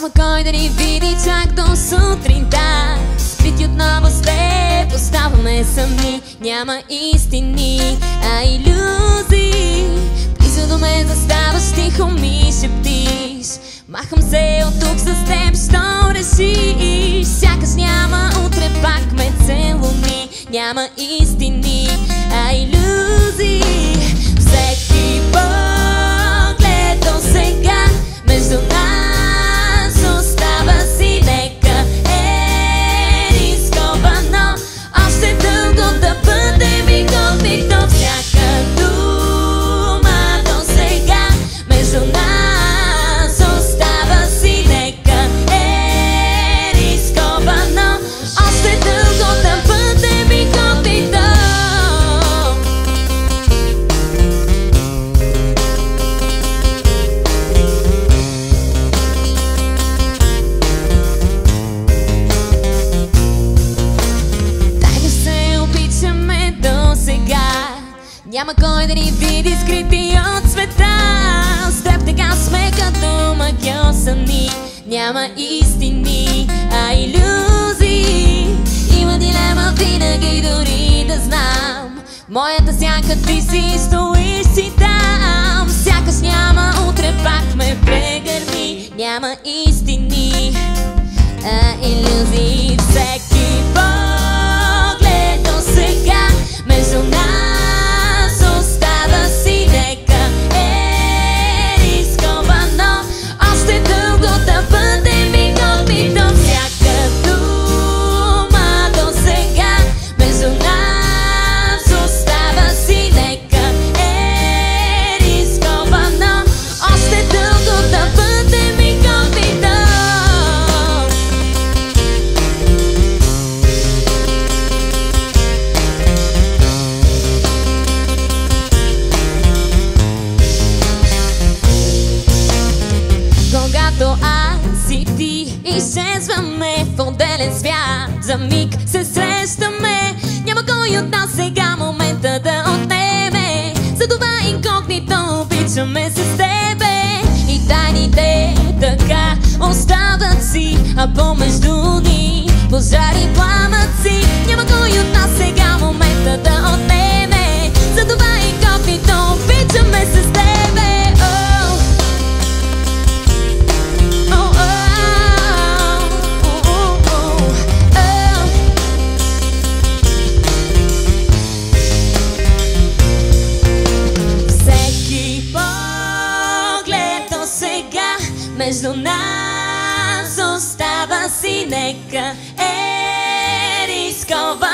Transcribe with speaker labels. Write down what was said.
Speaker 1: Няма кой да ни види чак до сутринта. Скрити отново с теб оставаме сами. Няма истини, а илюзии. Близо до мен заставаш, тихо ми шептиш: махам се от тук с теб, що решиш? Сякаш няма утре, пак ме целуни. Няма истини, а илюзии. Всеки поглед до сега между нас остава си. Нека е рисковано още дълго да бъдем инкогнито. Всяка дума до сега между нас остава си. Нека е рисковано още дълго да бъдем инкогнито. Няма кой да ни види скрити от света. С теб така сме като магьосани. Няма истини, а илюзии. Има дилема винаги, дори да знам. Моята сянка, ти си стоиш си там. Сякаш няма утре, пак ме прегърни. Няма истини, а илюзии. Всеки поглед до сега между нас изчезваме в отделен свят. За миг се срещаме. Няма кой от нас сега момента да отнеме. Затова инкогнито обичаме се с тебе. И тайните така остават си, а помежду ни пожари пламъци. Няма кой от нас сега момента да отнеме. Затова инкогнито обичаме се с тебе. Между нас остава си. Нека е рисковано